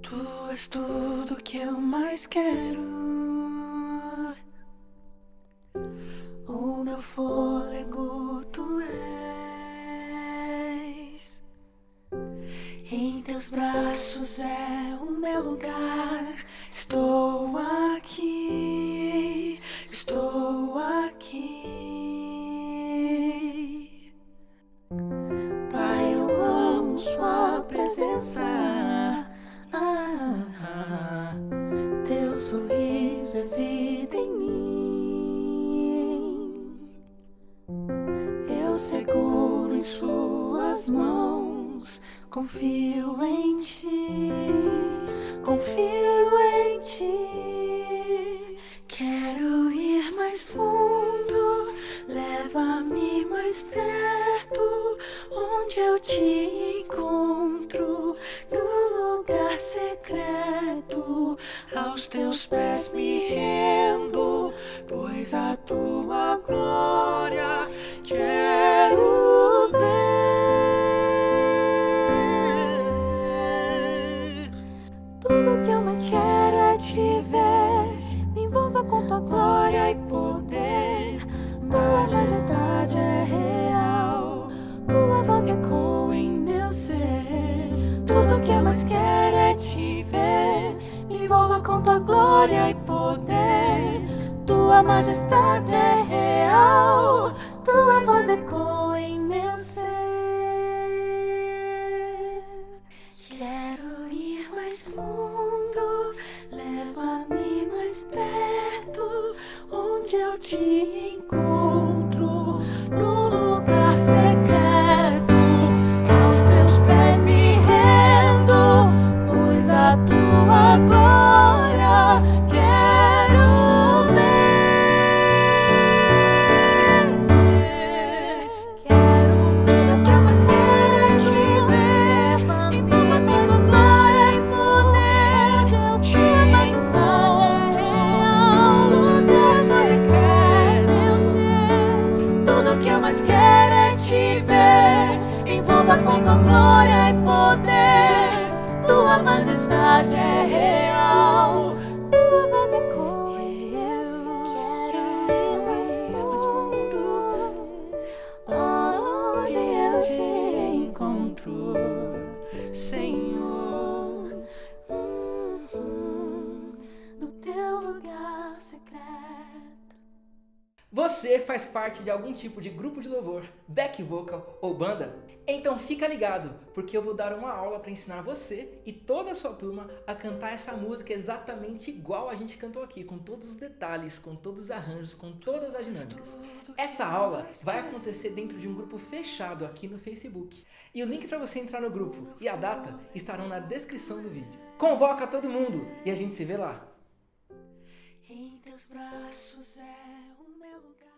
Tu és tudo que eu mais quero. O meu fôlego tu és. Em teus braços é o meu lugar. Estou aqui, estou aqui. Pai, eu amo sua presença. Teu sorriso é vida em mim. Eu seguro em suas mãos. Confio em ti, confio em ti. Quero ir mais fundo, leva-me mais perto, onde eu te encontro, no lugar secreto. Aos teus pés me rendo, pois a tua glória quero ver. Tudo que eu mais quero é te ver. Me envolva com tua glória e poder. Tua majestade é real, tua voz ecoa em meu ser. Tudo que eu mais quero é te ver. Me envolva com tua glória e poder. Tua majestade é real, tua voz ecoa em meu ser. Quero ir mais fundo, leva-me mais perto, onde eu te encontro, no lugar secreto. Aos teus pés me rendo, pois a tua glória quero ver. Quero ver, o que eu mais quero é te ver. Me envolva com tua glória e poder. Tua majestade é real, lugar secreto meu ser. Tudo que eu mais quero é te ver. Me envolva com tua glória e poder. Tua majestade é real, tua voz ecoa em meu ser. Quero ir mais fundo, onde eu te encontro, Senhor, no teu lugar secreto. Você faz parte de algum tipo de grupo de louvor, back vocal ou banda? Então fica ligado, porque eu vou dar uma aula para ensinar você e toda a sua turma a cantar essa música exatamente igual a gente cantou aqui, com todos os detalhes, com todos os arranjos, com todas as dinâmicas. Essa aula vai acontecer dentro de um grupo fechado aqui no Facebook. E o link para você entrar no grupo e a data estarão na descrição do vídeo. Convoca todo mundo e a gente se vê lá! Em teus braços é o meu lugar.